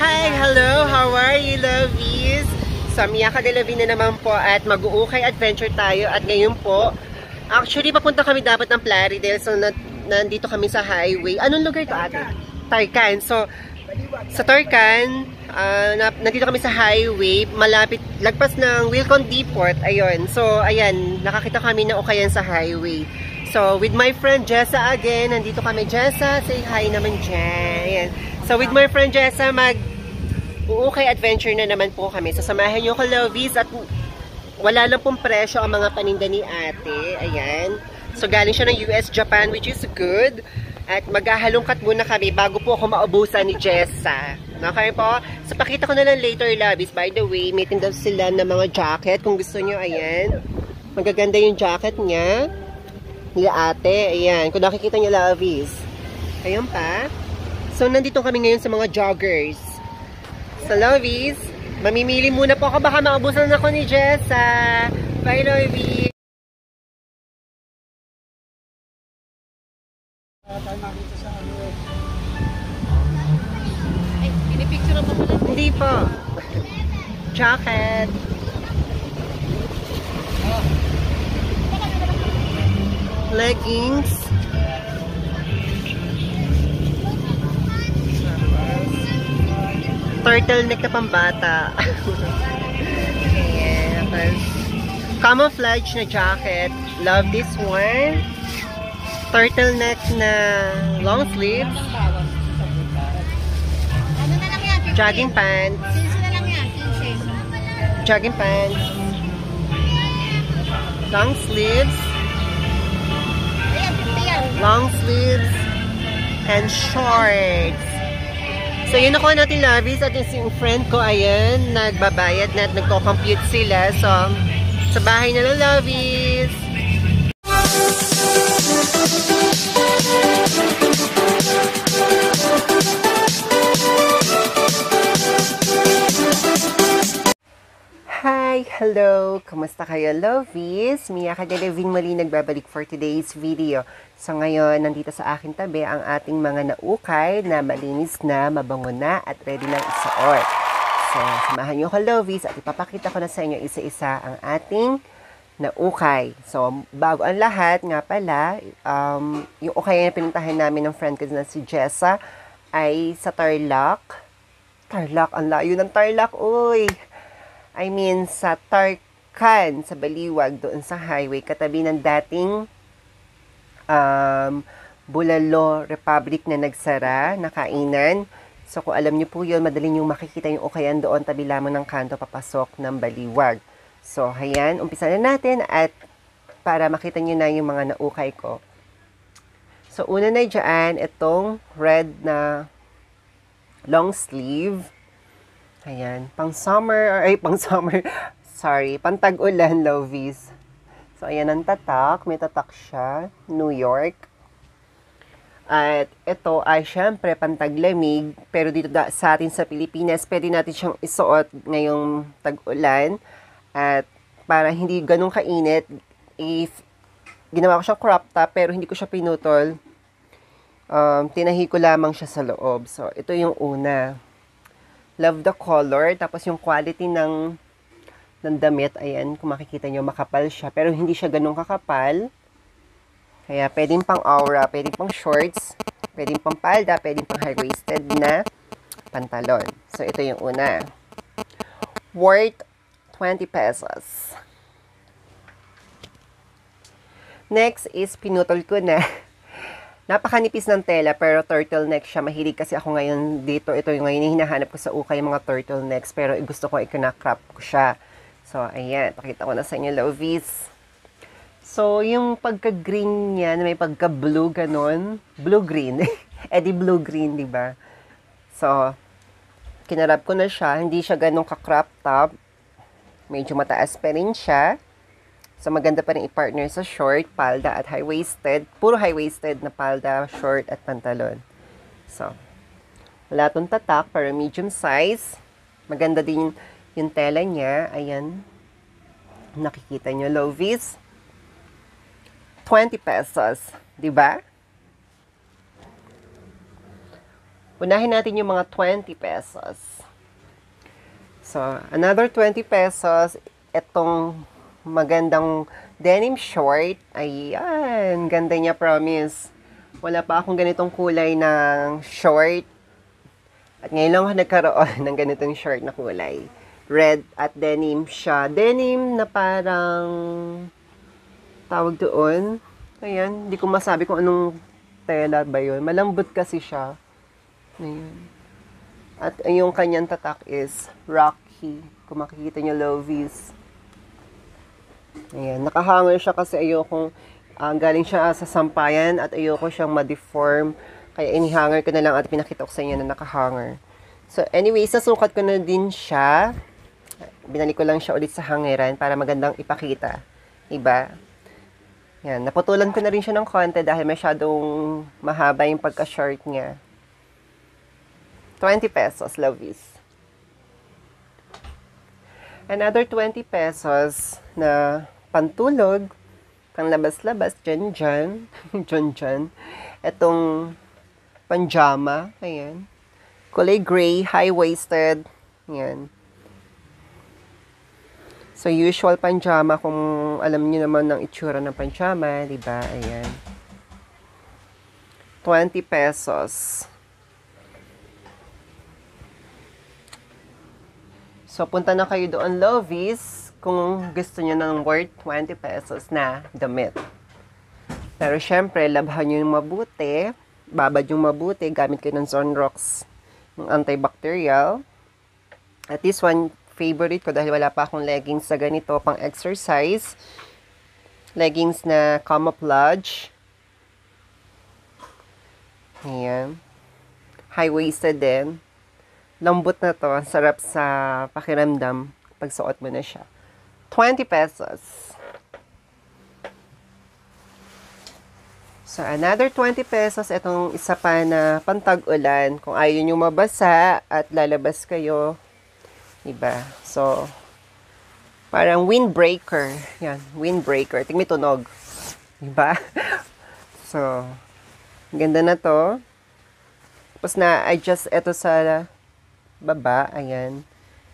Hi! Hello! How are you, lovies? So, Miyaka de Lovin na naman po at mag-uukay adventure tayo. At ngayon po, actually, papunta kami dapat ng Plaridel. So, nandito kami sa highway. Anong lugar to, ate? Tarcan. So, sa Tarcan, nandito kami sa highway. Malapit, lagpas ng Wilcon Depot. Ayun. So, ayan, nakakita kami na ukayan sa highway. So, with my friend Jessa again. Nandito kami. Jessa, say hi naman dyan. Ayan. So, with my friend Jessa, mag-uukay adventure na naman po kami. So, samahan nyo ko, lovies. At wala lang pong presyo ang mga paninda ni ate. Ayan. So, galing siya ng US, Japan, which is good. At maghahalongkat muna kami bago po ako maubusan ni Jessa. Okay po? So, pakita ko na lang later, lovies. By the way, may tindaw sila ng mga jacket. Kung gusto nyo, ayan. Magaganda yung jacket niya. Ni ate. Ayan. Kung nakikita nyo, lovies. Ayan pa. So, nandito kami ngayon sa mga joggers. So, lovies, mamimili muna po ako. Baka maubusan ako ni Jessa. Bye, lovies. Ay, pinipicture mo pala. Hindi po. Jacket. Leggings. Turtleneck na pambata. Ayan. Camouflage na jacket. Love this one. Turtleneck na long sleeves. Ano na lang yan? 15? Jogging pants. 15 na lang yan. 15. Jogging pants. Long sleeves. Ayan, 50 yan. Long sleeves. And shorts. So, yun ako natin, lovies. At yung friend ko, ayan, nagbabayad na at nagko-compute sila. So, sa bahay na lang, lovies. Hi! Hello! Kamusta kayo, lovies? Miyaka de Lovin muli nagbabalik for today's video. So ngayon, nandito sa aking tabi ang ating mga naukay na malinis na, mabango na at ready ng isuot. So, samahan nyo ko, lovies, at ipapakita ko na sa inyo isa-isa ang ating naukay. So, bago ang lahat, nga pala, yung ukay na pinuntahan namin ng friend ko na si Jessa ay sa Tarlac. Tarlac, ang layo ng Tarlac, uy! I mean, sa Tarcan, sa Baliwag, doon sa highway, katabi ng dating Bulalo Republic na nagsara, na kainan. So, kung alam niyo po yun, madali niyo makikita yung ukayan doon, tabi lamang ng kanto, papasok ng Baliwag. So, ayan, umpisa na natin at para makita niyo na yung mga naukay ko. So, una na dyan, itong red na long sleeve. Ayan, pang summer, sorry, pang tag-ulan, lovies. So, ayan ang tatak, may tatak siya, New York. At ito ay syempre pang taglamig, pero dito sa atin sa Pilipinas, pwede natin siyang isuot ngayong tag-ulan. At para hindi ganun kainit, ginawa ko siyang crop top, pero hindi ko siya pinutol. Tinahi ko lamang siya sa loob. So, ito yung una. Love the color. Tapos yung quality ng damit, ayan, kung makikita nyo, makapal siya. Pero hindi siya ganun kakapal. Kaya pwedeng pang aura, pwedeng pang shorts, pwedeng pang palda, pwedeng pang high-waisted na pantalon. So, ito yung una. Worth 20 pesos. Next is pinutol ko na. Napakanipis ng tela, pero turtleneck siya. Mahilig kasi ako ngayon dito. Ito yung ngayon hinahanap ko sa ukay, mga turtlenecks. Pero gusto ko i-crop ko siya. So, ayan. Pakita ko na sa inyo, lovies. So, yung pagka-green niya, may pagka-blue, ganun. Blue-green. Di blue-green, diba? So, kinarap ko na siya. Hindi siya ganun ka-crop top. Medyo mataas pa rin siya. So, maganda pa rin i-partner sa short, palda, at high-waisted. Puro high-waisted na palda, short, at pantalon. So, wala itong tatak, pero medium size. Maganda din yung tela niya. Ayan. Nakikita nyo, lovies. 20 pesos. Diba? Unahin natin yung mga 20 pesos. So, another 20 pesos. Itong magandang denim short. Ayan, ganda niya, promise. Wala pa akong ganitong kulay ng short. At ngayon lang ako nagkaroon ng ganitong short na kulay. Red at denim siya. Denim na parang tawag doon. Ayan, hindi ko masabi kung anong tela ba yun. Malambot kasi siya. Ayan. At yung kanyang tatak is Rocky. Kung makikita nyo, Lovies. Ayan, nakahanger siya kasi ayokong galing siya sa sampayan at ayoko siyang ma-deform. Kaya inihanger ko na lang at pinakita ko sa inyo na nakahanger. So anyway, sasukat ko na din siya. Binalik ko lang siya ulit sa hangeran para magandang ipakita. Diba? Yan, naputulan ko na rin siya ng konti dahil masyadong mahaba yung pagka-short niya. 20 pesos, Lovies. Another 20 pesos na pantulog, pang labas-labas, dyan. Itong panjama, ayan. Kulay gray, high-waisted, ayan. So, usual panjama, kung alam niyo naman ng itsura ng panjama, di ba? Ayan. 20 pesos. So, punta na kayo doon, Lovies, kung gusto niyo ng worth 20 pesos na damit. Pero, syempre, labhan niyo yung mabuti, babad yung mabuti, gamit kayo ng Zonrox, yung antibacterial. At this one, favorite ko dahil wala pa akong leggings sa ganito pang exercise. Leggings na camouflage. Ayan. High-waisted din. Lambot na to. Sarap sa pakiramdam pag suot mo na siya. 20 pesos. So, another 20 pesos. Itong isa pa na pantag-ulan. Kung ayaw nyo mabasa at lalabas kayo, diba? So, parang windbreaker. Yan, windbreaker. Tingnan tunog. Diba? So, ganda na to. Tapos na-adjust ito sa baba. Ayan.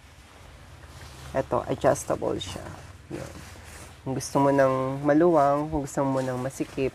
Ito, adjustable siya. Yan. Kung gusto mo ng maluwang, kung gusto mo ng masikip.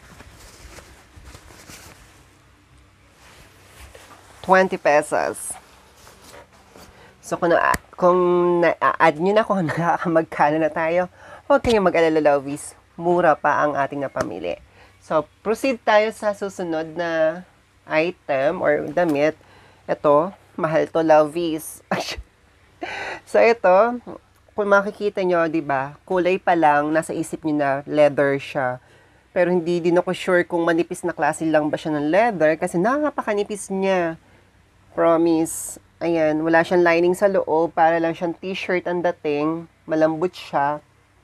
20 pesos. So, kung na-add nyo na, kung nakakamagkano na tayo, huwag kayong mag-alala, Lovies. Mura pa ang ating napamili. So, proceed tayo sa susunod na item or damit. Ito, mahal to, Lovies. So, ito, kung makikita nyo, diba, kulay pa lang, nasa isip nyo na leather siya. Pero hindi din ako sure kung manipis na klase lang ba siya ng leather kasi nakapakanipis niya. Promise. Ayan, wala siyang lining sa loob. Para lang siyang t-shirt ang dating. Malambot siya.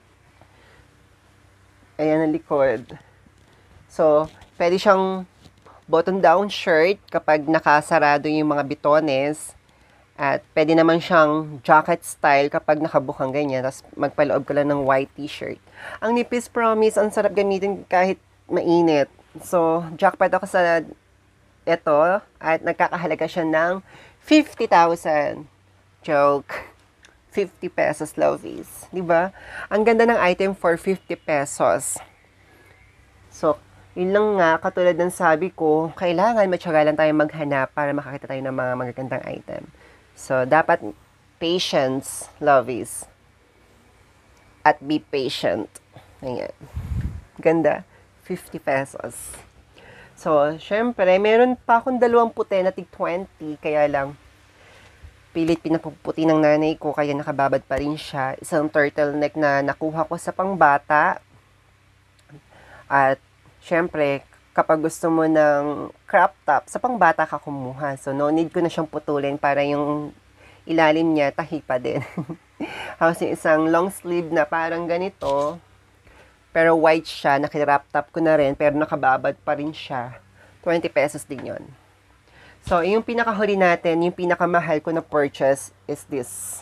Ayan ang likod. So, pwede siyang button-down shirt kapag nakasarado yung mga bitones. At pwede naman siyang jacket style kapag nakabukang ganyan. Tapos magpaloob ka lang ng white t-shirt. Ang nipis, promise. Ang sarap gamitin kahit mainit. So, jackpot ako sa ito. At nagkakahalaga siya ng 50,000. Joke. 50 pesos, Lovies. Diba? Ang ganda ng item for 50 pesos. So, yun lang nga, katulad ng sabi ko, kailangan matyaga lang tayo maghanap para makakita tayo ng mga magagandang item. So, dapat patience, Lovies. At be patient. Ayan. Ganda. 50 pesos. So, syempre, meron pa akong dalawang puti na tig 20, kaya lang, pilit pinapuputi ng nanay ko, kaya nakababad pa rin siya. Isang turtleneck na nakuha ko sa pangbata. At, syempre, kapag gusto mo ng crop top, sa pangbata ka kumuha. So, no need ko na siyang putulin para yung ilalim niya, tahi pa din. Tapos yung isang long sleeve na parang ganito, pero white siya, nakirap top ko na rin, pero nakababad pa rin siya. 20 pesos din yon. So, yung pinakahuli natin, yung pinakamahal ko na purchase is this.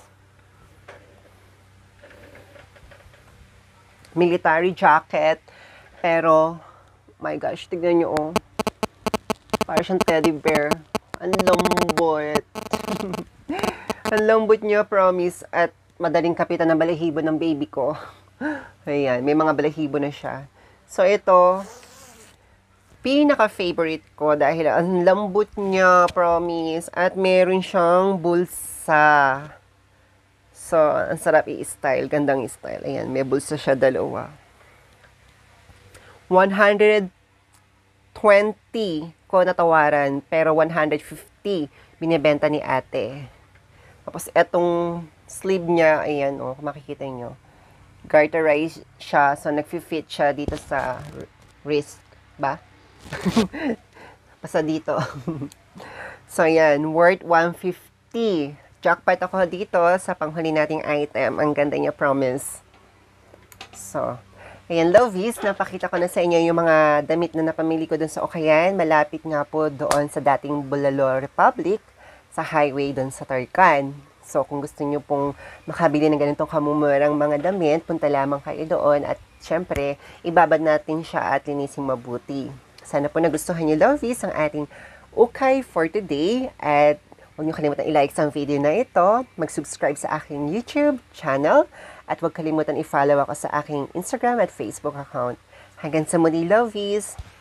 Military jacket, pero, my gosh, tignan nyo, oh. Parang siyang teddy bear. Ang lambot niya, promise. At madaling kapitan ng balahibo ng baby ko. Ayan, may mga balahibo na siya. So, ito, pinaka-favorite ko dahil ang lambot niya, promise. At meron siyang bulsa. So, ang sarap i-style. Gandang style. Ayan, may bulsa siya dalawa. 120 ko natawaran, pero 150 binibenta ni ate. Tapos, etong sleeve niya, ayan, kung makikita nyo. Garterized siya, so nag-fit siya dito sa wrist, ba? Basta dito. So, ayan, worth 150. Jackpot ako dito sa panghuli nating item. Ang ganda niya, promise. So, ayan, lovies, napakita ko na sa inyo yung mga damit na napamili ko dun sa Ukayan. Malapit nga po doon sa dating Bulalo Republic, sa highway doon sa Tarcan. So, kung gusto nyo pong makabili ng ganitong kamumurang mga damit, punta lamang kayo doon. At, syempre, ibabad natin siya at linising mabuti. Sana po nagustuhan nyo, lovies, ang ating ukay for today. At, huwag nyo kalimutan i-like sa video na ito. Mag-subscribe sa aking YouTube channel. At huwag kalimutan i-follow ako sa aking Instagram at Facebook account. Hanggang sa muli, lovies!